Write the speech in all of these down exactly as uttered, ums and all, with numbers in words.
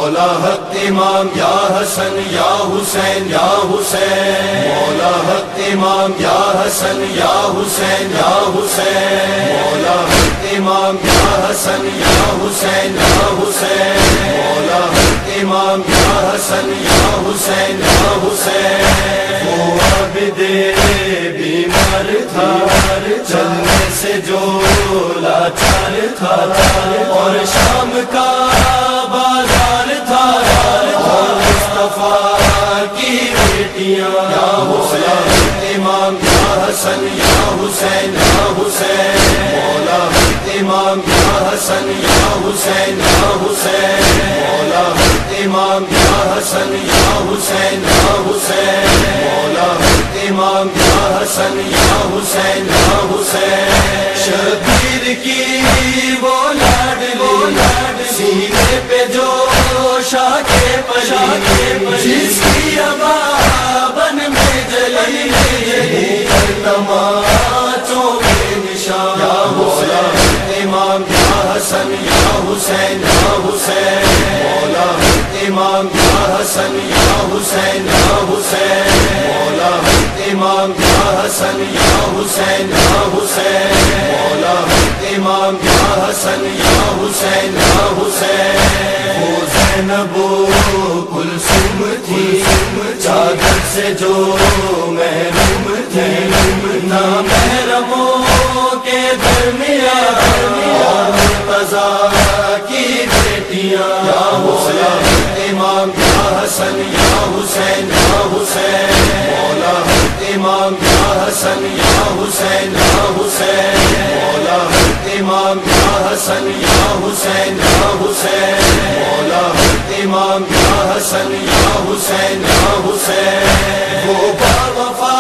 مولا حق امام یا حسن یا حسین یا حسین مولا حق امام یا حسن یا حسین یا حسین مولا حق امام یا حسن یا حسین یا حسین مولا حق امام یا حسن یا حسین یا حسین وہ عابد بیمار تھا چلنے سے جو لاچار تھا اور شام کا بازار تھا اور مصطفیٰ کی بیٹیاں یا حسین امام یا حسن یا حسین یا حسین مولا حق امام یا حسن یا حسین یا حسین مولا حق امام یا حسن یا حسین یا حسین مولا حق امام یا حسن یا حسین یا حسین شبیر کی وہ لاڈلی سینے پہ جو شاہ کے پلی جس کی ابابن میں جلی تماچوں کے نشان یا مولا حق امام یا حسن یا حسین یا حسین مولا حق امام یا حسن یا حسین یا حسین مولا حق امام یا حسن یا حسین یا حسین مولا حق امام یا حسن یا حسین یا حسین وہ زینب کلثوم تھی چادر سے جو محروم تھی نہ محرموں کے درمیان اور مرتضیٰ کی بیٹیاں یا مولا حق امام یا حسن یا حسین یا حسین مولا حق امام یا حسن یا حسین یا حسین مولا حق امام یا حسن یا حسین یا حسین مولا حق امام یا حسن یا حسین یا حسین وہ باوفا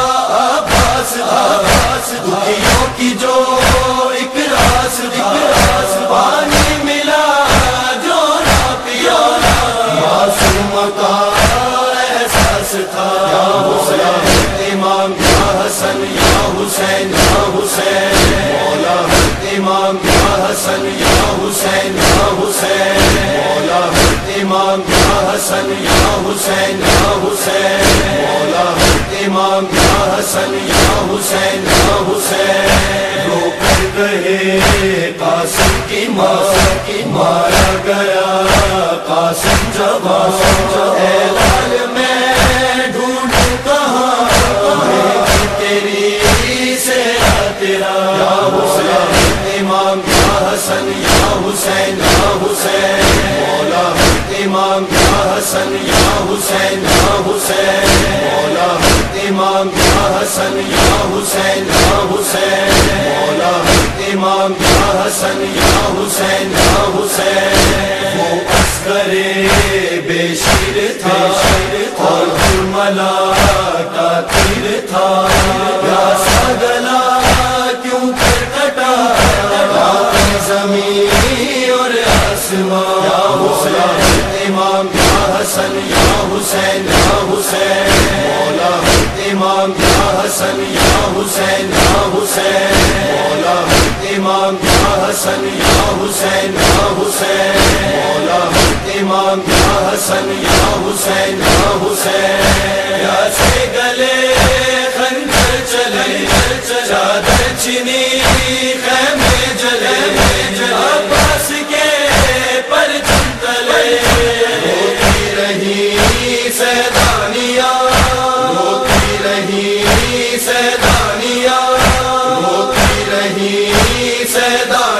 عباس عباس دکھیوں کی جو ایک راس راس پانی ملا جو نہ پیا معصوم کا احساس تھا یا مولا حق امام یا حسن یا حسین یا حسین مولا حق امام یا حسن یا حسین یا حسین مولا حق امام یا حسن یا حسین یا حسین مولا حق امام یا حسن یا حسین یا حسین رو کر کہے قاسم کی ماں کی مارا گیا قاسم جوان اے لال میں ڈھونڈوں کہاں میں تیری سے تیرا یا مولا حق امام یا حسن یا حسین یا حسین مولا حق امام یا حسن یا حسین یا حسین مولا حق امام یا حسن یا حسین یا حسین مولا حق امام یا حسن یا حسین یا حسین وہ عسکر بے شیر تھا اور کرملا کا تیر تھا یا سگلا کیوں کر کٹا زمین اور آسمان یا مولا حق امام یا حسن یا حسین یا حسین مولا حق امام یا حسن یا حسین یا حسین مولا حق امام یا حسن یا حسین یا حسین مولا حق امام یا حسن یا حسین یا حسین یا سے گلے خنجر چلے چادر چنی خیمے جلے عباس کے پرچم تلے روتی رہی سیدانیاں روتی رہی سیدانیاں روتی رہی سیدانیاں